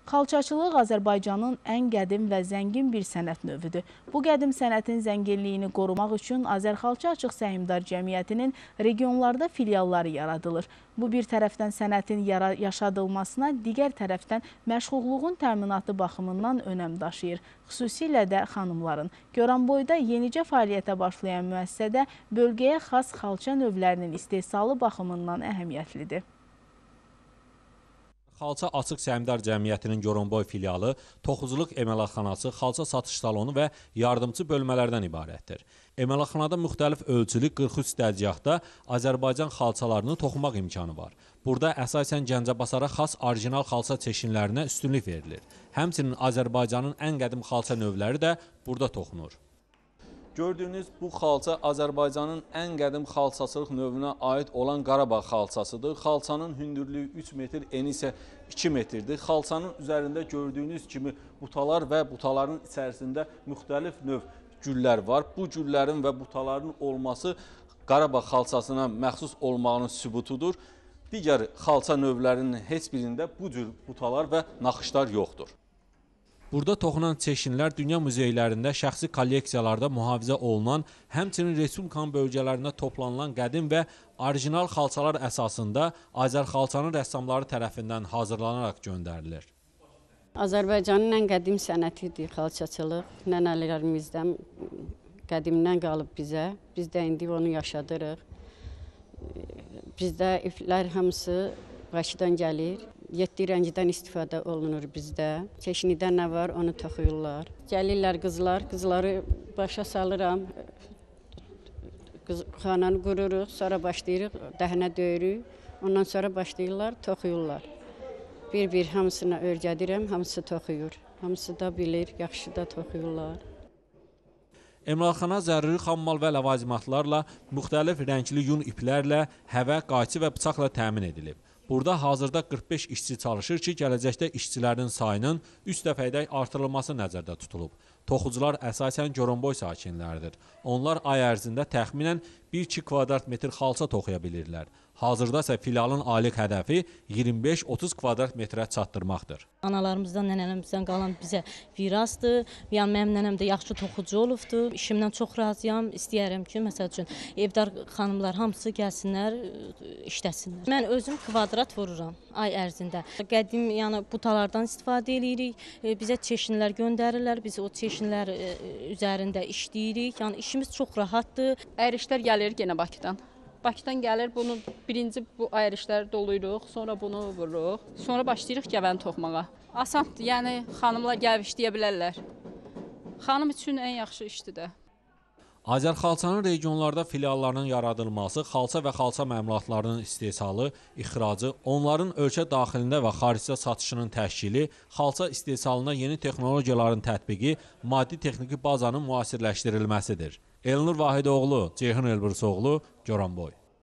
Xalçaçılıq Azərbaycanın ən qədim və zəngin bir sənət növüdür. Bu qədim sənətin zənginliyini qorumaq üçün Azərxalça Açıq Səhmdar Cəmiyyətinin regionlarda filialları yaradılır. Bu bir tərəfdən sənətin yaşadılmasına, digər tərəfdən məşğulluğun təminatı baxımından önəm daşıyır. Xüsusilə də xanımların. Goranboyda yenicə fəaliyyətə başlayan müəssisədə bölgəyə xas xalça növlərinin istehsalı baxımından əhəmiyyətlidir. Xalça Açıq Səhmdar Cəmiyyətinin Goranboy filialı, toxuculuq əməlxanası, xalça satış salonu və yardımçı bölmələrdən ibarətdir. Əməlxanada müxtəlif ölçülü 43 dəzgahda Azərbaycan xalçalarını toxumaq imkanı var. Burada əsasən Gəncəbasara xas orijinal xalça çeşinlərinə üstünlük verilir. Həmçinin Azərbaycanın ən qədim xalça növləri də burada toxunur. Gördüyünüz bu xalça Azərbaycanın ən qədim xalçaçılıq növünə aid olan Qarabağ xalçasıdır. Xalçanın hündürlüyü 3 metr, eni isə 2 metrdir. Xalçanın üzərində gördüyünüz kimi butalar və butaların içərisində müxtəlif növ güllər var. Bu güllərin və butaların olması Qarabağ xalçasına məxsus olmağının sübutudur. Digər xalça növlərinin heç birində bu cür butalar və naxışlar yoxdur. Burada toxunan çeşinlər dünya muzeylərində şəxsi kolleksiyalarda mühafizə olunan, həmçinin Respublikanın bölgələrində toplanılan qədim və orijinal xalçalar əsasında Azərxalçanın rəssamları tərəfindən hazırlanaraq göndərilir. Azərbaycanın ən qədim sənətidir xalçaçılıq. Nənələrimizdən qədimdən qalıb bizə. Biz də indi onu yaşadırıq. Bizdə iplər hamısı Bakıdan gəlir. 7 rəngdən istifadə olunur bizdə. Çeşnidə nə var, onu toxuyurlar. Gəlirlər qızlar, qızları başa salıram. Xananı qururuq, sonra başlayırıq, dəhnə döyürük. Ondan sonra başlayırlar, toxuyurlar. Bir-bir hamısına öyrədirəm, hamısı toxuyur. Hamısı da bilir, yaxşı da toxuyurlar. Əməlxana zəruri xammal və ləvazimatlarla, müxtəlif rəngli yun iplərlə, həvə, qayçı və bıçaqla təmin edilib. Burada hazırda 45 işçi çalışır ki, gələcəkdə işçilərin sayının 3 dəfədək artırılması nəzərdə tutulub. Toxucular əsasən Goranboy sakinləridir. Onlar ay ərzində təxminən 1-2 kvadrat metr xalça toxuya bilirlər. Hazırda isə filialın aylıq hədəfi 25-30 kvadrat metrə çatdırmaqdır. Analarımızdan, nənələrimizdən qalan bizə virasdır. Yəni mənim nənəm də yaxşı toxucu olubdur. İşimdən çox razıyam. İstəyərəm ki, məsəl üçün evdar xanımlar hamısı gəlsinlər, işləsinlər. Mən özüm kvadrat vururam ay ərzində. Qədim, yəni butalardan istifadə edirik. Bizə çeşinlər göndərirlər. Biz o çeşinlər üzərində işləyirik. Yəni işimiz çox rahatdır. Əyrişlər gəlir yenə Bakıdan. Bakıdan gəlir, bunu birinci bu ayrışları doluyuruq, sonra bunu vururuq. Sonra başlayırıq gəvəni toxumağa. Asandır, yəni xanımlar gəlib işləyə bilərlər. Xanım üçün ən yaxşı işdir də. Azərxalçanın regionlarda filiallarının yaradılması, xalça və xalça məmulatlarının istehsalı, ixracı, onların ölkə daxilində və xaricdə satışının təşkili, xalça istehsalına yeni texnologiyaların tətbiqi, maddi-texniki bazanın müasirləşdirilməsidir. Elnur Vahidoğlu, Ceyhun Elbirsoğlu, Goranboy.